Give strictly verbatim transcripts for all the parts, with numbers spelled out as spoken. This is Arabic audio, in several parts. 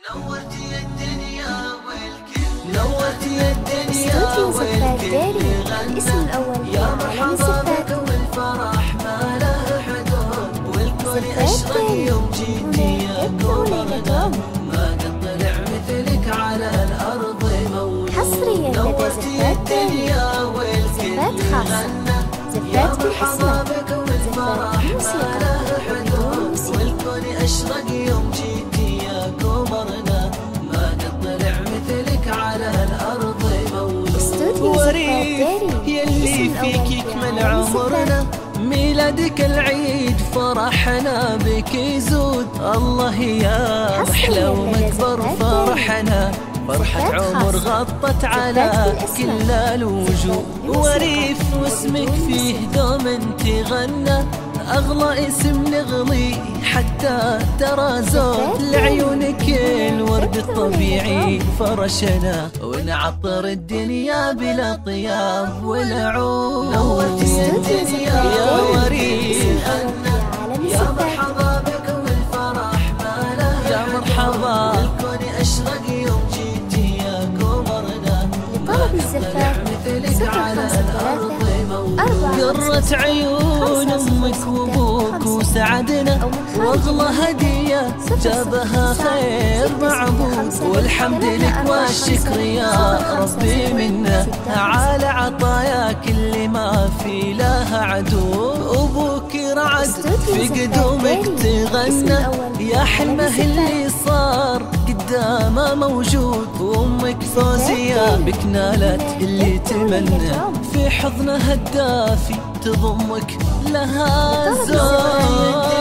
نورتي الدنيا والكل نورتي الدنيا استوديو زفات داري الاسم الأول يا لعالم مرحبا بك الزفات. والفرح ما له حدود والكل أشرق يوم جيتي يا قمرنا ما قد طلع مثلك على الأرض موجود. حصريا لدى نورتي زفات الدنيا والكل زفات خاصة زفات بالأسماء زفات موسيقى بدون والكون أشرق يوم جيتي يا قمرنا ما قد طلع مثلك على الأرض موجود. استوديو زفات داري يلي فيك يكمل عمرنا ميلادك العيد فرحنا بك يزود الله يا محلى ومكبر فرحنا فرحة عمر غطت على كل الوجود. وريف واسمك فيه دوم تغنى أغلى اسم نغلي حتى ترى زود لعيونك الورد الطبيعي فرشنا ونعطر الدنيا بلا طياب والعود. نورتي الدنيا يا وريف يا مرحبا بك والفرح ما له يا مرحبا الكون أشرق يوم جيتي يا قمرنا لطلب الزفات صفر خمسة ثلاثة أربعة قرت عيون أمك وأبوك وسعدنا وأغلى هدية جابها خير معبود والحمد لك والشكر يا ربي منا على عطاياك اللي ما في لها عدو. أبوك رعد في قدومك تغنى يا حلمه اللي صار قدامه موجود. وأمك فوزية بك نالت اللي تمنى في حضنها الدافي تضمك لها زود.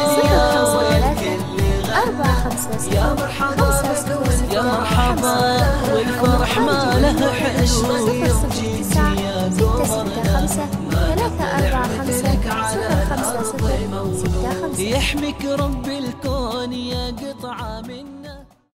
يا مرحبا يا مرحبا والفرح ما له حدود جيتي يا قمرنا ما مثلك على الأرض موجود. يحميك رب الكون يا قطعة من